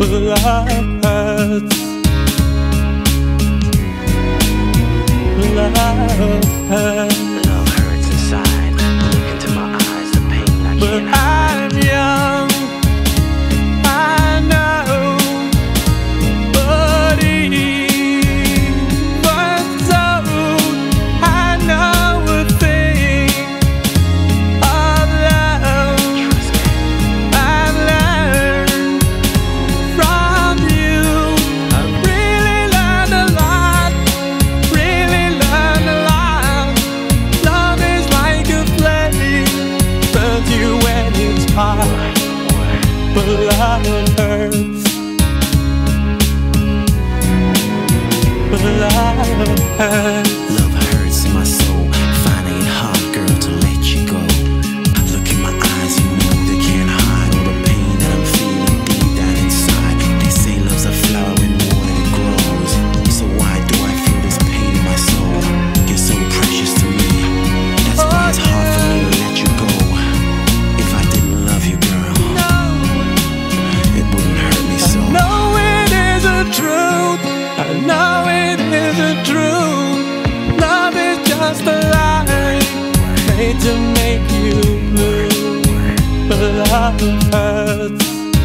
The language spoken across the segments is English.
love hurts. Love hurts. Love hurts inside. Look into my eyes, the pain I can't hide. I'm young, I know, but even so, I know a thing of love. I've learned from you. I've really learned a lot, really learned a lot. Love is like a flame, burns you when it's hot, but love hurts. But love hurts. Love hurts in my soul. Finding it hard, girl, to let you go. Look in my eyes, you know they can't hide all the pain that I'm feeling deep down inside. They say love's a flower when water it grows. So why do I feel this pain in my soul? You're so precious to me. That's why it's hard for me to let you go. If I didn't love you, girl, it wouldn't hurt me so. I know it isn't true. I know it isn't true. Love is just a lie made to make you blue. But love hurts.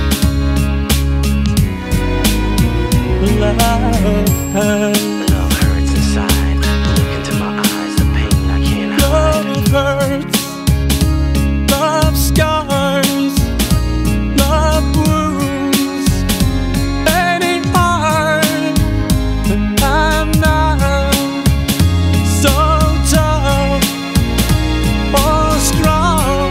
Love hurts. Love hurts inside. Look into my eyes, the pain I can't hide. Love hurts. Love scars. Love wounds. Any heart. I'm not so tough or strong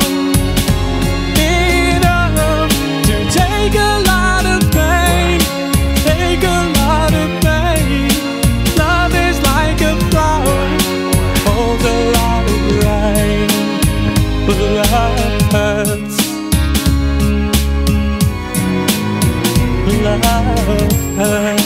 enough to take a lot of pain. Take a lot of pain. Love is like a flower, holds a lot of rain. But love hurts. Love hurts.